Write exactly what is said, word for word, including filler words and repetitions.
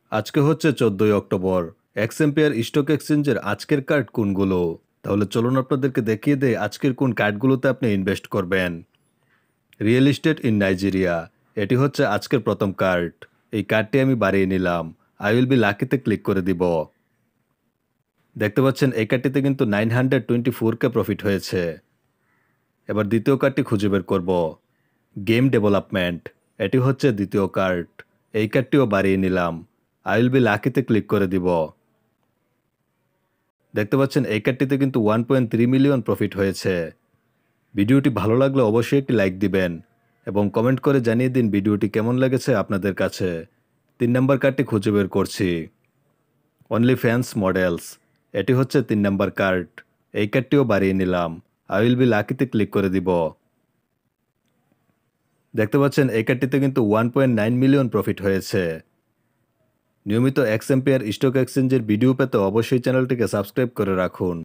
আজকে হচ্ছে চোদ্দই অক্টোবর। এক্সএম্পিয়ার স্টক এক্সচেঞ্জের আজকের কার্ড কোনগুলো? তাহলে চলুন আপনাদেরকে দেখিয়ে দেই আজকের কোন কার্ডগুলোতে আপনি ইনভেস্ট করবেন। রিয়েল এস্টেট ইন নাইজেরিয়া, এটি হচ্ছে আজকের প্রথম কার্ড। এই কার্ডটি আমি বাড়িয়ে নিলাম। আই উইল বি লাকিতে ক্লিক করে দিব। দেখতে পাচ্ছেন এই কার্ডটিতে কিন্তু nine hundred twenty four K profit হয়েছে। এবার দ্বিতীয় কার্ডটি খুঁজে বের করব। গেম ডেভেলপমেন্ট, এটি হচ্ছে দ্বিতীয় কার্ড। এই কার্ডটিও বাড়িয়ে নিলাম। আই উইল বি লাকিতে ক্লিক করে দিব। দেখতে পাচ্ছেন এই কার্ডটিতে কিন্তু one point three million profit হয়েছে। ভিডিওটি ভালো লাগলে অবশ্যই একটি লাইক দিবেন এবং কমেন্ট করে জানিয়ে দিন ভিডিওটি কেমন লেগেছে আপনাদের কাছে। তিন নম্বর কার্ডটি খুঁজে বের করছি। অনলি ফ্যান্স মডেলস, এটি হচ্ছে তিন নম্বর কার্ড। এই কার্ডটিও বাড়িয়ে নিলাম। আই উইল বি লাকিতে ক্লিক করে দিব। দেখতে পাচ্ছেন এই কার্ডটিতে কিন্তু one point nine million profit হয়েছে। নিয়মিত এক্সএম্পিয়ার স্টক এক্সচেঞ্জের ভিডিও পেতে অবশ্যই চ্যানেলটিকে সাবস্ক্রাইব করে রাখুন।